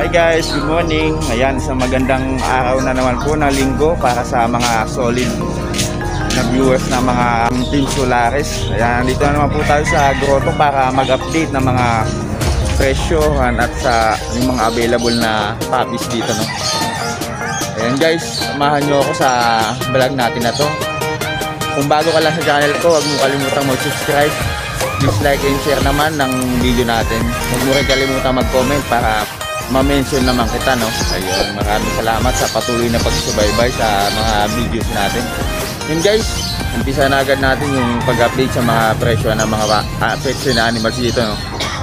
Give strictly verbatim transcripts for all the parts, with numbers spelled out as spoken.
Hi guys, good morning. Ayan, isang magandang araw na naman po na linggo para sa mga solid na viewers na mga Team Solaris. Ayan, dito na naman po tayo sa grotto para mag-update ng mga presyohan at sa yung mga available na puppies dito, no. Ayan guys, samahan nyo ako sa vlog natin na to. Kung bago ka lang sa channel ko, huwag mo kalimutang mag-subscribe. Please like and share naman ng video natin. Huwag mo rin kalimutan mag-comment para ma-mention naman kita, no. Ayun, maraming salamat sa patuloy na pagsubaybay sa mga videos natin. Yun guys, umpisa na agad natin yung pag-update sa mga presyo ng mga uh, pets na animals dito, no.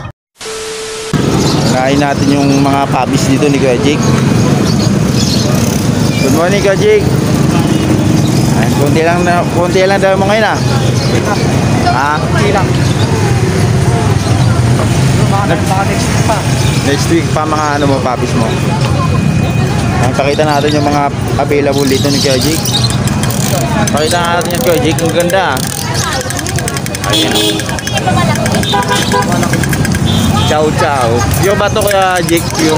Unahin natin yung mga puppies dito ni Kuya Jake. Good morning Kuya Jake. Ay, kunti lang na, kunti lang daw mo ngayon, ah. Ah, kunti lang. Next week pa. Next week pa mga ano mo, puppies mo. Ang pakita natin yung mga available dito ni Kuya Jake. Pakita natin yung Kuya Jake, ang ganda. Ayan. Chow chow. Yung ba ito Kuya Jake? Yung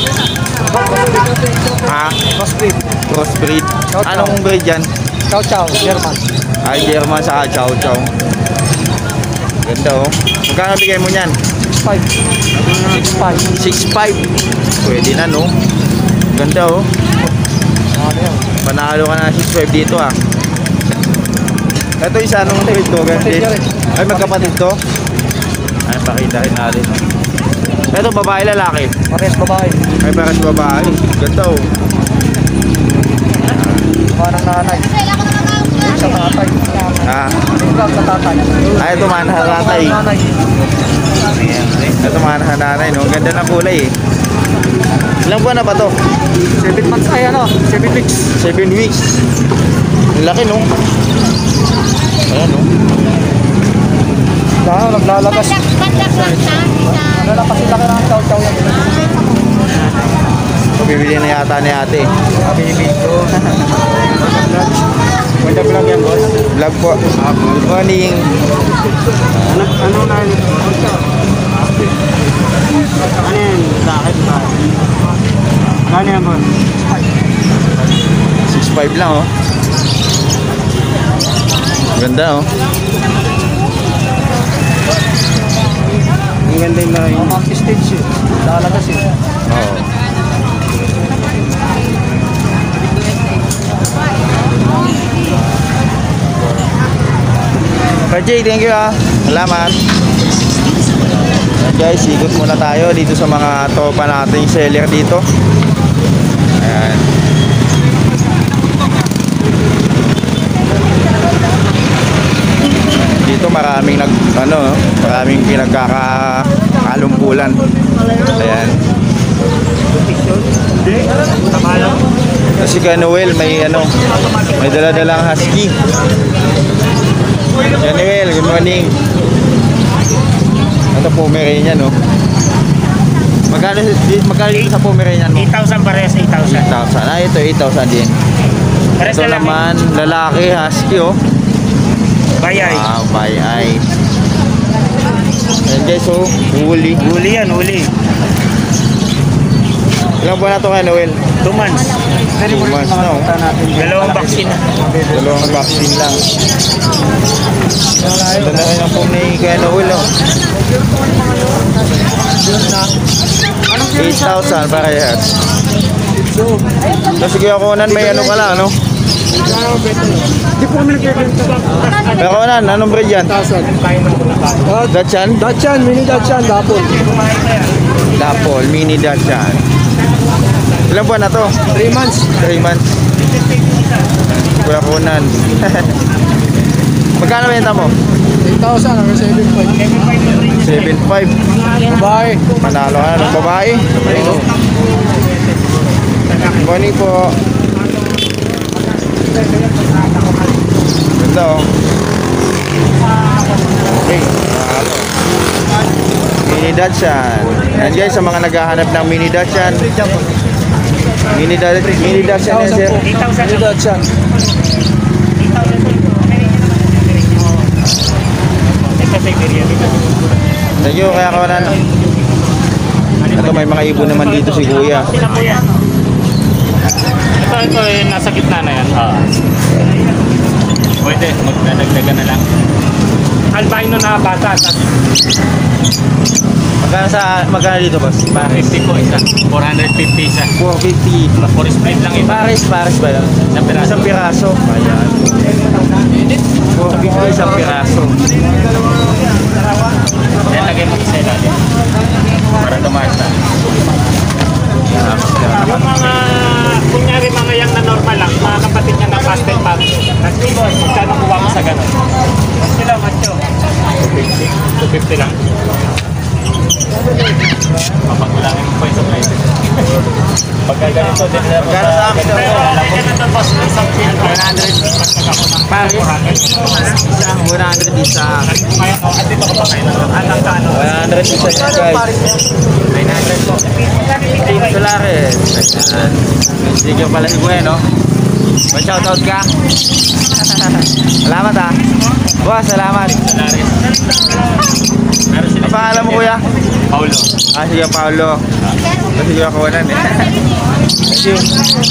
ha? Crossbreed. Crossbreed. Anong breed yan? Chow chow, German. Ay, German sa chow chow. Ganda, oh. Magkano bigay mo niyan? six five. six five. six five. Pwede na, no? Ganda, oh. Panalo ka na six five dito, ah. Ito isa, anong breed to? Ganda. Ay, magkapatid to? Ay, pakita rin natin, oh. Ito, babae, lalaki? Pares babae. Ay, pares babae. Ganda, oh. Parang nanay. Sa tatay. Ah. Sa tatay. Ay, ito manahan tatay. Ito manahan nanay, no? Ganda ng kulay, eh. Ilang buwan na ba to? seven months ay ano? seven weeks. seven weeks. Ang laki, no? Ayan, no? Dahil naglalagas. Naglalagas sila ka ng chow chow yan. Bibili na yata ni ate. Bibili ko. Wala vlog yan, boss? Vlog po. Good morning. Ano, ano na yun? Ano yan? Bakit ba? Ano yan, boss? six five lang, oh. Ganda, oh. Ang ganda yung line. Ang stage eh. Lalagas eh. Oo. Kajay, thank you, ah. Salamat. Guys, ikot muna tayo dito sa mga tropa nating seller dito. Ayan. Dito maraming nag ano, maraming pinagkakakalumpulan. Ayan. Kasi kay Noel may ano, may dala-dalang husky. Yan, Noel, good morning. Ito Pomeranian, no. Magkano magkano dito sa Pomeranian mo? eight thousand parehas, eight thousand. eight thousand. Ah, ito eight thousand din. Parehas Ito na lang. naman lalaki husky, oh. Bayay. Wow, bayay. Ayan guys, oh, huli. Huli yan, huli. Ilang buwan na ito kay Noel? two months. Two months na, oh. Dalawang vaccine. Dalawang vaccine lang. Ito na rin ang pong ni kay Noel, oh. eight thousand parehas. Kasi kaya kunan may ano ka lang, no? Di po kami nagkakita. Pero kunan, anong breed yan? Dachshund? Dachshund, mini Dachshund, Dapol. Dapol, mini Dachshund. Ilang buwan na to? three months. three months. Kuya kunan. Magkano benta mo? eight thousand hanggang seven five. seven five. Babae. Manalo ka na ng babae. Ayun. Good morning po. Ganda, oh. Okay. Manalo. Mini Dachshund. Yan guys, sa mga naghahanap ng mini Dachshund. Mini Dachshund. Mini Dachshund yan, sir. eight thousand. Mini Dachshund. Ito sa Iberia. Thank you, kaya kawanan. Ito may mga ibon naman dito si Kuya. Sila po yan. Ito, ito eh, nasa gitna na yan. Ah. Pwede, magdadagdagan na lang. Albino na bata. Magkano sa magkano dito, boss? Pares. fifty po isa. four fifty isa. four fifty. For split lang ito. Pares, pares ba lang? Isang piraso. Isang piraso. Ayan. four fifty isang piraso. Yan, lagay mo isa ilalim. Para tumaas na. Yung mga, kunyari mga yang na normal lang, mga kapatid niya na pastel pag. Kasi boss, magkano kuha mo sa ganun? Sila, macho. two fifty lang. Papagulangin mo po yung supply. Pagka ganito, din na Magkano sa akin daw? ganito boss, isang one hundred. Pagkag ako ng Pares. Isang one hundred isa. Kaya ko, at dito ko pa kayo. At ang kano? one hundred isa guys. nine hundred po. Team Solares. Ayan. Sige pala si Kuya, no? Ma-shoutout ka? Salamat ha. Boss, salamat. Salaris. Meron sila. Ang pangalan mo, Kuya? Paulo. Ah, sige, Paolo. Ah, sige, ako na eh. Thank you.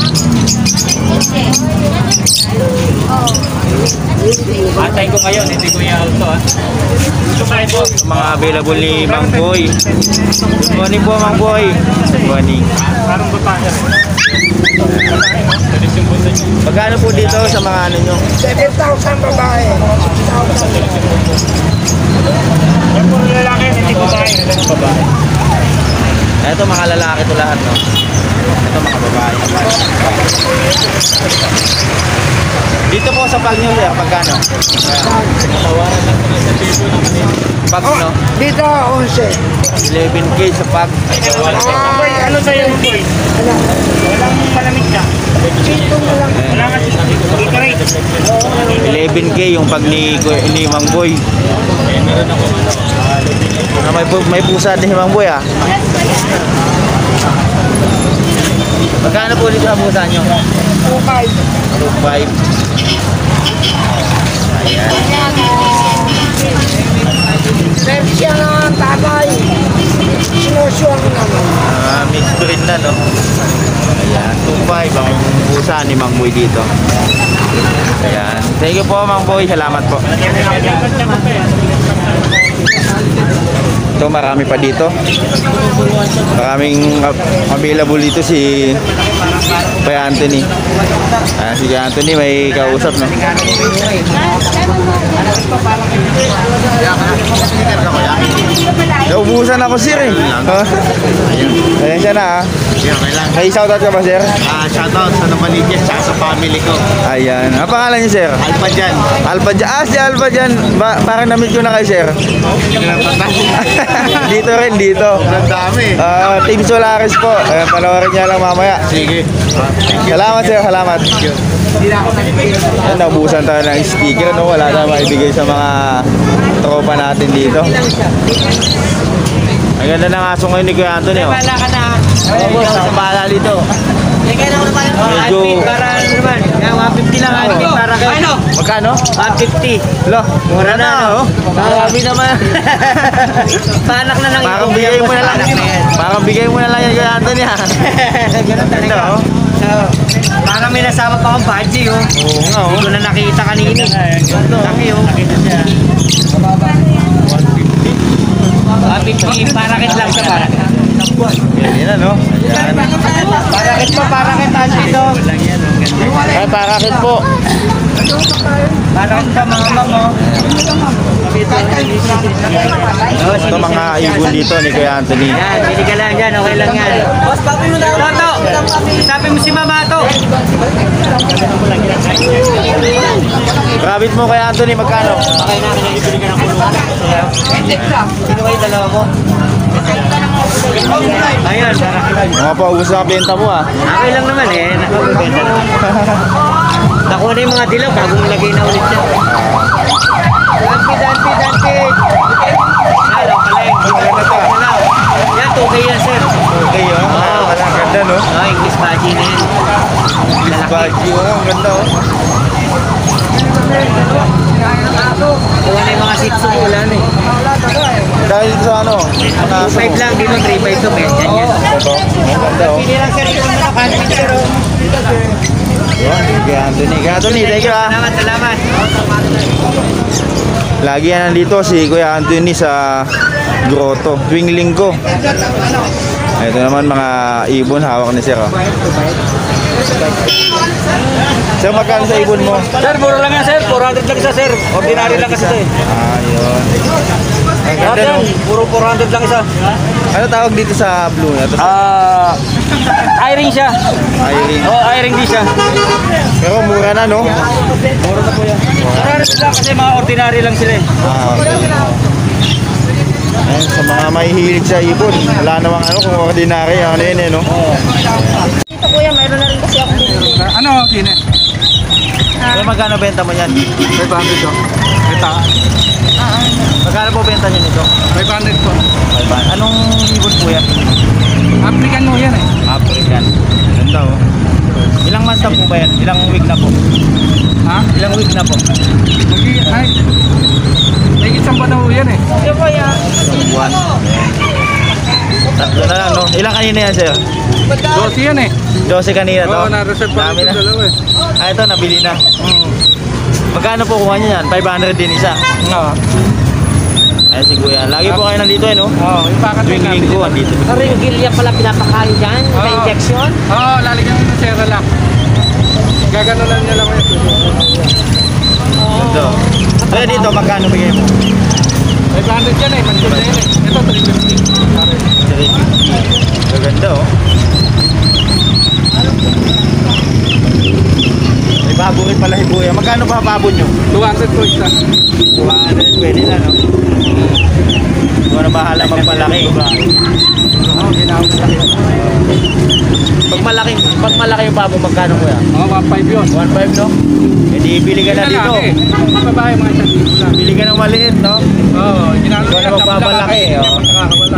Atay ko ngayon, hindi ko yung auto ah. Ito pa ito. Mga available ni Mang Boy. Good morning po, Mang Boy. Good morning. Parang bata siya. Tulis yung punta niyo. Magkano po dito sa mga ano nyo? seven thousand babae. Yung puro lalaki, hindi ko bahay. Ito babae. Ito mga lalaki to lahat, no? Ito mga babae. Dito po sa pag nyo, sir, pagkano? Tawaran lang ko na sa piso ng kanina. Pag, no? Dito, eleven. eleven K sa pag. Boy, ano sa'yo mo boy? Walang malamig ka. Wala ka i-rate. eleven K yung pag ni, ni Mang Boy. Eh, meron ako ano. Ah, may, pu- may pusa din si Mang Boy, ah. Magkano po dito ang pusa nyo? two five. two five. Ayan. Persian ang tatay. Sinusuwang naman. Ah, mixed breed na, no? Ayan, two five ang pusa ni Mang Boy dito. Ayan. Thank you po, Mang Boy. Salamat po. Ito, marami pa dito. Maraming av- available dito si Kuya Anthony. Ayan, si Kuya Anthony may kausap, no? Naubusan ako, sir, eh. Oh. Ayan siya na, ah. Okay lang. May shoutout ka ba, sir? Ah, shoutout sa Namaliches at sa family ko. Ayan. Ang pangalan niyo, sir? Alpha dyan. Alpha dyan. Ah, si Alpha dyan. Ba parang na-meet ko na kay sir. Dito rin, dito. Ang dami. Ah, Team Solaris po. Ayan, panoorin niya lang mamaya. Sige. Salamat, sir. Salamat. Ayan, naubusan tayo ng sticker, no? Wala na maibigay sa mga tropa natin dito. Ang ganda ng aso ngayon ni Kuya Anthony, oh. Wala ka na. Oo, boss. Ang bahala dito. Lagay na ko na pala. Medyo- Para ano naman. Kaya one fifty lang. Oo. Antik para kayo. Ano? Magkano? one fifty. Lo, mura na, oh. Grabe naman. Panak na lang. Parang bigay mo na lang. Parang bigay mo na lang yan kay Anthony, ha. Ganun talaga. Ganda, oh. Oo. Parang may nasama pa akong budgie, oh. Oo nga, oh. Hindi ko na nakita kanina. Laki, oh. Nakita siya. one fifty. Parakit lang sa parakit. Yan, yan, no? Ayan. Parakit pa, parakit tayo dito. Ay, parakit po. Parakit ka, mga mamo. Ito mga ibon dito ni Kuya Anthony. Yan, hindi ka lang dyan, okay lang yan. Boss, papi mo na. Toto, sabi mo si Mama to. Rabbit mo Kuya Anthony, magkano? Okay na, kinibili ka ng kulungan. Sino kayo dalawa mo? Ayun, Mga paubos na benta mo, ah. okay lang naman eh. Nakabibenta naman. Nakuha na yung mga dilaw, bagong lagay na ulit siya. Dante, dante, dante. Hello, kaleng. Yan, two K yan, sir. Okay, oh. Oo. Ang ganda, no? Oh, English badgie na yan. Lalaki. Bagyo, oh. Ang ganda, oh. Kuha na yung mga sitso, wala na eh. Dahil sa ano, mga aso two five mo. lang dito, three five to men. Yan yan. Ito, ang ganda oh. Pili lang sir yung manok handpin sir. oh. Yun, kay Anthony. Kay Anthony, thank you ah. Salamat, salamat. Lagi yan nandito si Kuya Anthony sa grotto, tuwing linggo. Ito naman mga ibon, hawak ni Sir. Oh. Sir, magkano sa ibon mo? Sir, mura lang yan, sir. four hundred lang isa, sir. Ordinary lang kasi ito eh. Ah, yun. Ang Lahat ganda, yan, no? puro four hundred lang isa. Ano tawag dito sa blue na to? Ah, i-ring siya. Irene. Oh, i-ring din siya. Pero mura na, no? Mura na po yan. four hundred lang kasi mga ordinary lang sila eh. Ah, okay. Ayun, sa mga mahihilig sa ibon, wala namang ano kung ordinary, ano yun eh, no? Dito kuya, mayroon na rin kasi ako bibili. Ano, Kine? Kaya magkano benta mo yan? five hundred to. Ito. Magkano po benta nyo nito? five hundred to. Anong ibon po yan? African mo yan eh. African. Ganda oh. Ilang months na po ba yan? Ilang week na po? Ha? Ilang week na po? Magi, ay. May isang ba na ho yan eh. Yung kuya, Isang buwan. Tatlo na lang, no? Ilang kanina yan, sir? Dose yan eh. Dose kanina to? Oo, na-reserve pa Dami ito na. dalawa eh. Ah, ito, nabili na. Hmm. Magkano po kuha nyo yan? five hundred din isa. Oo. Ay, si Kuya. Lagi po kayo nandito, eh, no? Oo, yung pakat Tuwing linggo, andito. ring gilya pala pinapakain dyan, Oo. may injection. Oo, lalagyan mo ng sera lang. Gaganulan nyo lang yun. Ganda. Kaya dito, magkano bigay mo? five hundred yan eh, manjol na yan eh. Ito, three fifty. three fifty. Gaganda, oh. May babo rin pala si Kuya. Magkano pa babo nyo? two hundred po isa. two hundred, pwede na, no? Kung ano bahala magpalaki. Oo, ginawag na lang. Pag malaki, pag malaki yung babo, magkano Kuya? Oo, one five yun. one five, no? E di bili ka na Yan dito. lang eh. Mga babae, mga isang libo lang. Bili ka ng maliit, no? Oo, ginawag Ikaw na magpapalaki, oh. Nakakawala.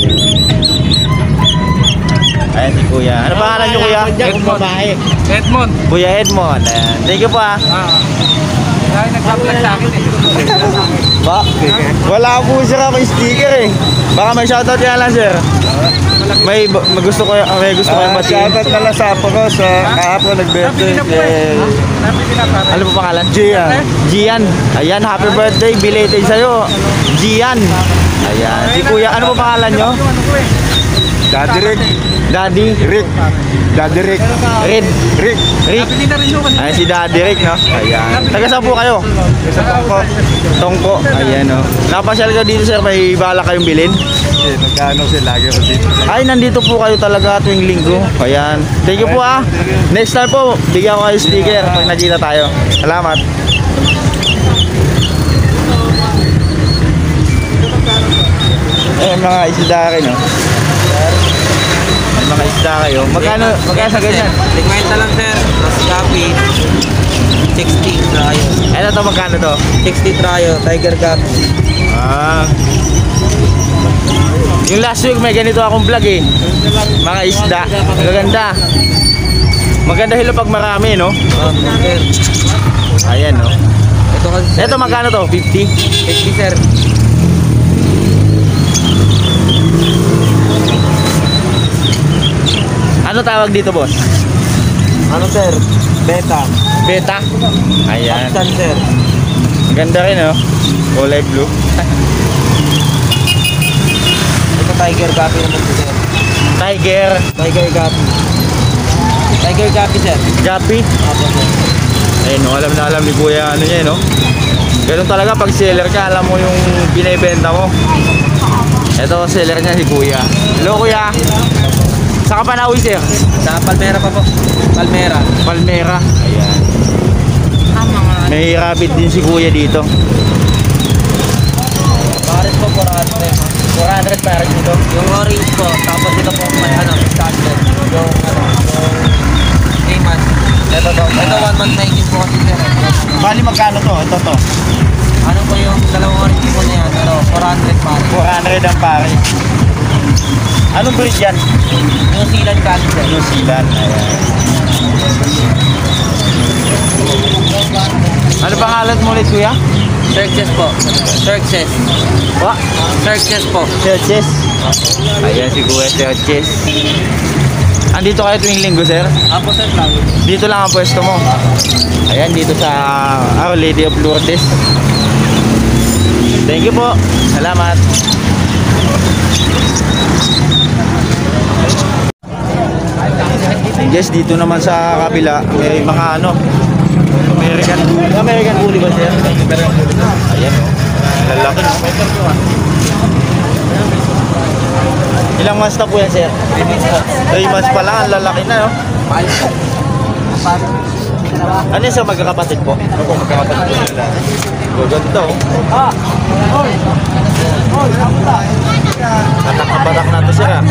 Ayan si Kuya. Ano pangalan nyo, Kuya? Edmond. Edmond. Kuya Edmond. Ayan. Thank you po, ah. Ah. Dahil nagpa-vlog sa akin eh. Ba? Wala po siya may sticker eh. Baka may shoutout yan lang, sir. May, may gusto ko may gusto ko yung batiin. Shoutout na lang sa apo ko sa kahapon nag-birthday. Napili na po eh. Napili na para. Ano po pangalan? Gian. Gian. Ayan, happy birthday. Belated sa'yo. Gian. Ayan. Si Kuya, ano po pangalan nyo? Daddy Rick. Daddy Rick. Daddy Rick. Red. Rick. Rick. Napili na rin yun. Ayan si Daddy Rick, no? Ayan. Taga saan po kayo? Sa Tongko. Tongko. Ayan, no? Napasyal ka dito, sir. May bala kayong bilhin? Eh, magkano sila lagi ko dito. Ay, nandito po kayo talaga tuwing linggo. Ayan. Thank you po, ah. Next time po, bigyan ko kayo sticker pag nakita tayo. Salamat. Ayan, mga isda rin, no? May mga isda kayo. Magkano, magkano sa ganyan? Lingwenta lang sir. Plus copy. sixty trayo. Ano to, magkano to? sixty trayo. Tiger cup. Ah. Yung last week may ganito akong vlog eh. Mga isda. Maganda. Maganda hilo pag marami, no? Oh, sir. Ayan, no? Ito kasi sir. Ito magkano to? fifty? fifty sir. Ano tawag dito, boss? Ano sir? Beta. Beta. Ayan. Upsan sir. Maganda rin, no? Kulay blue. Ito tiger copy naman po sir. Tiger. Tiger copy. Tiger copy sir. Gapi. Apo sir. Ayun, no? Alam na alam ni Kuya ano niya, no? Ganun talaga pag seller ka, alam mo yung binibenta mo. Ito, seller niya si Kuya. Hello, Kuya. Saan ka pa nauwi, sir? Sa Palmera pa po. Palmera. Palmera. Ayan. May rabbit din si Kuya dito. Pares po four hundred. four hundred para dito. Yung orange po. Tapos dito po may ano, standard. Yung ano, yung three months. Ito to. Ito one month na po kasi sir. Bali magkano to? Ito to. Ano po yung dalawang orange po na yan? Ano, four hundred pares. four hundred ang pare. Anong breed yan? New Zealand kasi sir. New Zealand. Ayan. Ano pangalan mo ulit, kuya? Searches po. Searches. What? Searches po. Churches. Ayan si Kuya Churches. Andito kayo tuwing linggo, sir? Apo sir lang. Dito lang ang pwesto mo. Ayan, dito sa Our Lady of Lourdes. Thank you po. Salamat. Yes, dito naman sa kabila may mga ano American Bully. American Bully ba, sir? Ayan. Lalaki. Ilang months na po yan, sir? three months pa lang, ang lalaki na, no? Ano yun, sir? Magkakapatid po? Ako, magkakapatid po sila. Gaganda, oh. Natak-patak na to, sir, ah.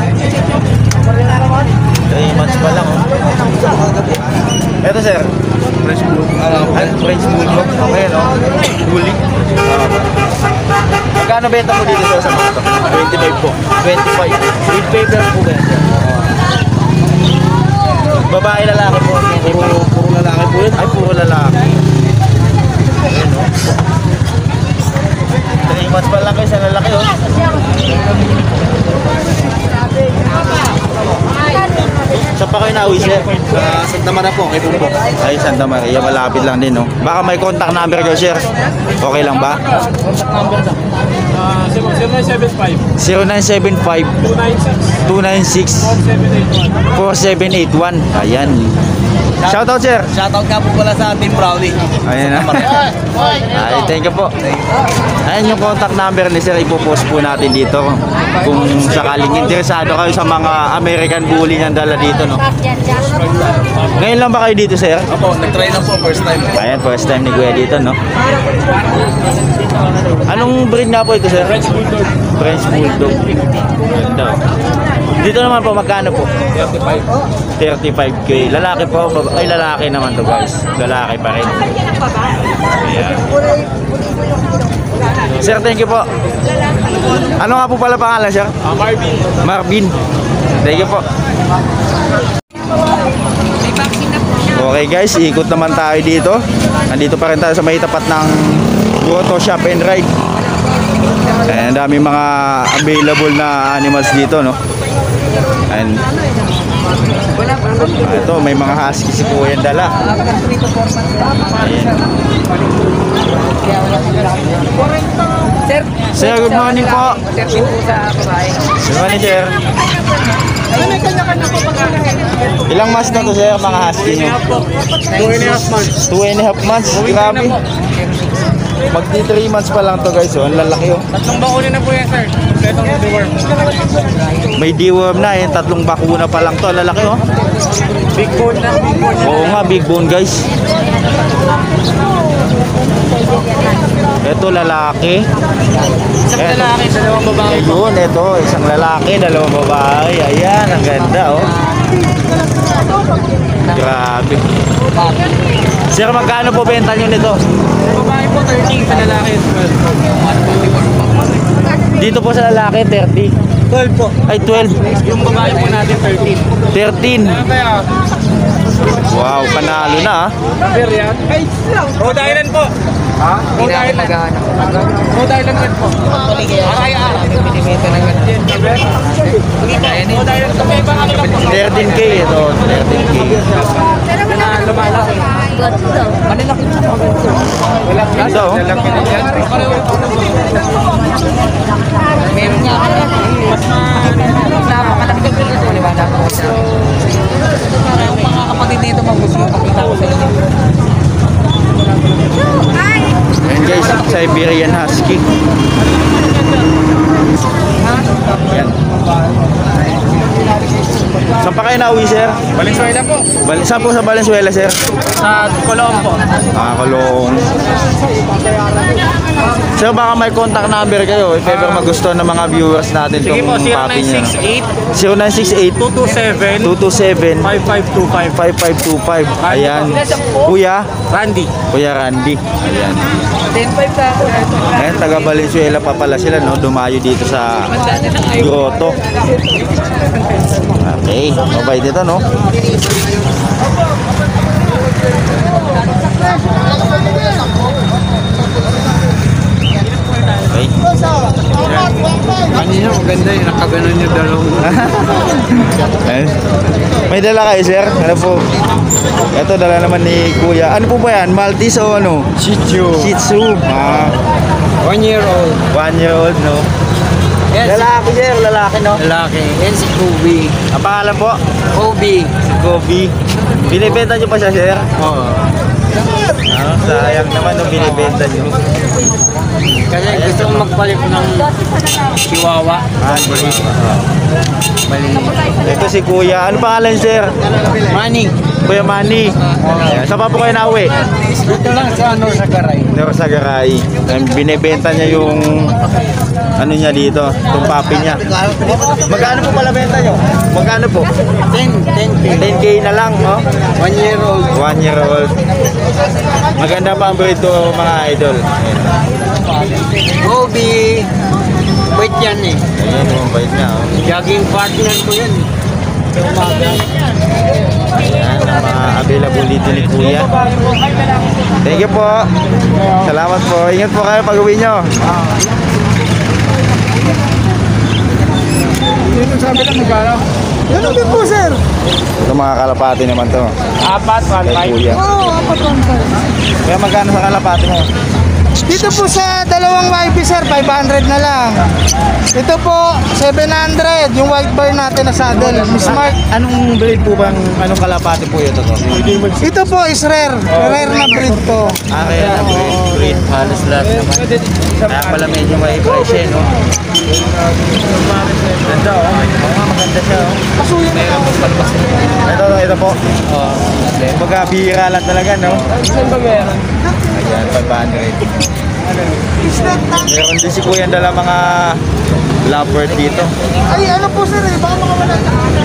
three months pa lang, oh. Eto, sir. French Bulldog. Ay, French Bulldog. Okay, no? Bully. Uh, Magkano benta mo dito, sir, sa mga to? twenty-five po. twenty-five. With papers po ba yan, sir? Babae, lalaki po. Puro, puro lalaki po yun. Ay, puro lalaki. Ayan, no? three months pa lang kayo sa lalaki, oh. Saan pa kayo nauwi, sir? Sa Santa Maria po, kay Bumbo. Ay, Santa Maria, malapit lang din, no? Baka may contact number ko, sir. Okay lang ba? zero nine seven five, zero nine seven five, two nine six, two nine six, four seven eight one. four seven eight one. Ayan. Shoutout, sir. Shoutout nga po pala sa Team Brownie. Ayan na. Ay, thank you po. Ayan yung contact number ni sir. Ipopost po natin dito. Kung sakaling interesado kayo sa mga American Bully niyang dala dito, no? Ngayon lang ba kayo dito, sir? Opo, nag-try lang po, first time. Ayan, first time ni Kuya dito, no? Anong breed nga po ito, sir? French Bulldog. French Bulldog. Ganda. Dito naman po, magkano po? thirty-five. thirty-five K. Lalaki po, baba- ay lalaki naman to, guys. Lalaki pa rin. Ayan. Sir, thank you po. Ano nga po pala pangalan, sir? Uh, Marvin. Marvin. Thank you po. Okay guys, ikot naman tayo dito. Nandito pa rin tayo sa may tapat ng Grotto Shop and Ride. Ayan, dami mga available na animals dito, no? And ito, may mga husky si Kuya dala. Ayan. Sir, good morning po. Good morning, sir. Ilang months na to, sir, mga husky nyo? Two and a half months. Two and a half months? Grabe. Magti three months pa lang to, guys. Oh, ang lalaki, oh. Tatlong bakuna na po yan, sir. Kompletong deworm. May deworm na, eh. Tatlong bakuna pa lang to. Ang lalaki, oh. Big bone na. Big bone na. Oo nga, big bone, guys. Ito, lalaki. Isang lalaki, dalawang babae. Ayun, ito. Isang lalaki, dalawang babae. Ayan, ang ganda, oh. Grabe. Sir, magkano po benta nyo nito? Babae po, thirteen. Sa lalaki, twelve. Dito po sa lalaki, thirty. twelve po. Ay, twelve. Yung babae po natin, thirteen. thirteen. Kaya, Wow, panalo na, ah. Rhode Island po. Ha? Rhode Island. Rhode Island red po. Aray, aray. Pinimita na ganun. Rhode Island. May ibang ano lang po. thirteen K ito, thirteen K. Na lumalaki. Ganda, oh. Lalaki na yan. Meron nga ako. Mas ma... Napakalaki ko dito. Liwala ko sa... Ang mga kapatid nito mabusi yung pakita ko sa inyo. Ayan guys, Siberian Husky. Ayan. Saan pa kayo nauwi, sir? Valenzuela po. Bal saan po sa Valenzuela, sir? Sa Colón po. Ah, Kalong. Sir, baka may contact number kayo if ever magustuhan ng mga viewers natin Sige tong po, zero papi nine niya. six eight, zero nine six eight, two two seven, two two seven, five five two five. five five two five. Ayan. Kuya, Randy. Kuya Randy. Ayan. ten five ka ako. Ayan, taga Valenzuela pa pala sila, no? Dumayo dito sa grotto. Okay, mabait dito, no? Kanina maganda yung nakaganon yung dalawang. Ayun. May dala kayo, sir? Ano po? Ito, dala naman ni Kuya. Ano po ba yan? Maltese o ano? Shih Tzu. Shih Tzu. Ah, One year old. one year old, no? Yes. Lalaki, sir. Lalaki, no? Lalaki. Yan si Kobe. Ang pangalan po? Kobe. Si Kobe. Binibenta niyo pa siya, sir? Oo. Ah, sayang naman nung binibenta niyo. Kasi gusto kong magpalit ng Chihuahua. Ah, ito si Kuya. Ano pangalan, sir? Money. Kuya Manny. Ayan. Saan pa po kayo nauwi? Dito lang sa ano sa Garay. Sa Garay. Binibenta niya yung ano niya dito, itong papi niya. Magkano po pala benta niyo? Magkano po? ten, ten K. ten K na lang, no? One year old. one year old. Maganda pa ang breed to, mga idol. Ayan. Kobe. Wait yan eh. Ayan yung bait niya, oh. Jogging partner ko yan. Sa umaga. Ayan, ang mga available dito ni Kuya. Thank you po. Salamat po. Ingat po kayo pag uwi nyo. Ano din po, sir? Ito mga kalapati naman to. Apat, one Kay five. Kuya. Oo, apat one five. Kaya magkano sa kalapati mo? Dito po sa dalawang Y P, sir, five hundred na lang. Ito po, seven hundred. Yung white bar natin na saddle. Miss Mark. Anong breed po bang, anong kalapati po ito to? Ito po is rare. Rare na breed to. Ah, kaya na breed, breed. Halos lahat naman. Kaya pala medyo may price eh, no? Ganda, oh. Oo nga, maganda siya, oh. Ito, ito, ito po. Oo. Kumbaga, bihira lang talaga, no? Ayan, five hundred. Meron din si Kuya dala mga lovebird dito. Ay, ano po, sir, eh. Baka makawala.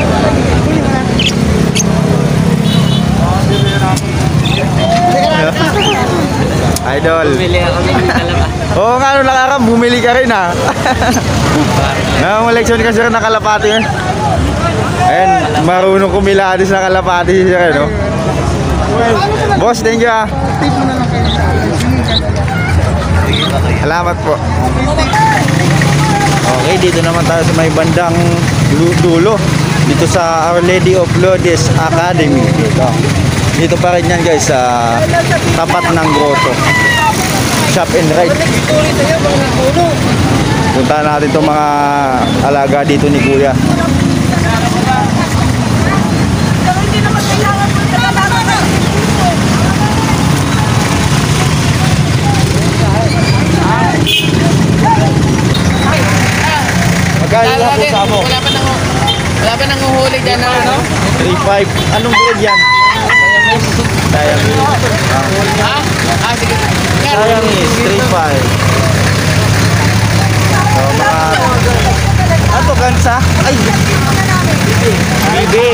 Idol. Bumili ako ng dalawa. Oo nga, nung nakaraan, bumili ka rin, ha? Namamaleksyon ka, sir, na kalapati, eh. Ayan, marunong kumiladis na kalapati si sir, no? Boss, thank you, ha? Salamat po. Okay, dito naman tayo sa may bandang dulo. Dito sa Our Lady of Lourdes Academy. Dito. Dito pa rin yan, guys, sa tapat ng grotto. Shop and ride. Puntahan natin itong mga alaga dito ni Kuya. Magkano lang po sa mo? Wala pa nang wala pa nang uhuli dyan na ano? three five. Anong breed yan? Siamese. Ha? Ah, sige. Siamese, three five. So, mga... Ano, gansa? Ay! Bibi.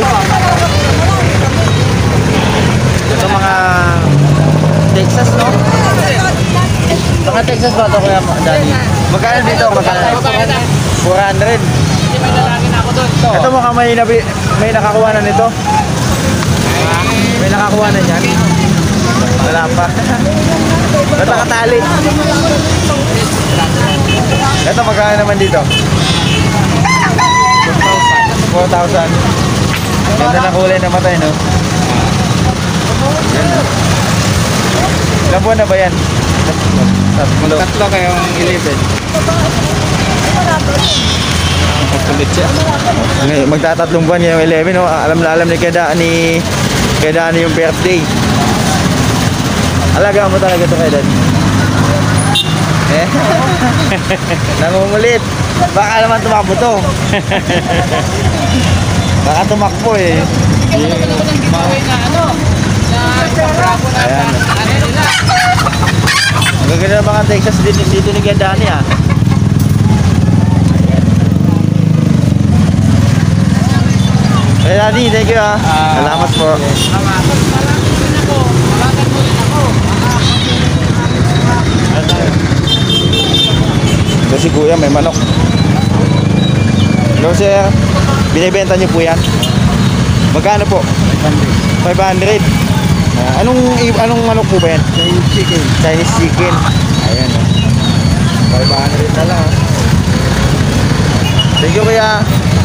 Ito mga... Texas, no? Mga Texas ba ito, Kuya Danny? Magkano dito? Magkano? four hundred. Hindi may lalaki na ako doon. Ito mukhang may, nabi, may nakakuha na nito. May nakakuha na yan. Wala pa. Ba't nakatali? Ito magkano naman dito? four thousand. Ganda na kulay na matay, no? Ganda. Ilang buwan na ba yan? Tatlo. Tatlo kayong eleven. Kulit siya. Ngay- Magtatatlong buwan ngayong eleven, no? Alam na alam ni Keda ni Keda ni yung birthday. Alagaan mo talaga ito, Keda. Eh? Nangungulit. Baka naman tumakbo to. Baka tumakbo eh. Ayan. Ang gaganda ng mga Texas dito, dito ni Keda ni, ah. Hey Daddy, thank you, ah. Salamat po. Ito si Kuya, may manok. Hello sir, binibenta niyo po yan? Magkano po? five hundred. Ah, anong anong manok po ba yan? Chinese chicken. Chinese chicken. Ayan, oh. five hundred na lang. Thank you kuya.